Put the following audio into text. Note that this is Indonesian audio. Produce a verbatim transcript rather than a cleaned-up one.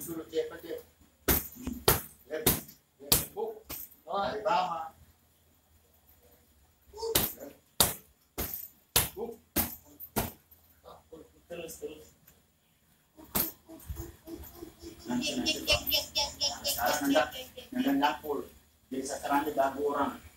suruh cek cek. Lihat, lihat, buk. Oh, dari bawah. Buk. Terus terus. Nanti nanti. Sekarang nanti nanti dapur. Jadi sekarang dibantu orang.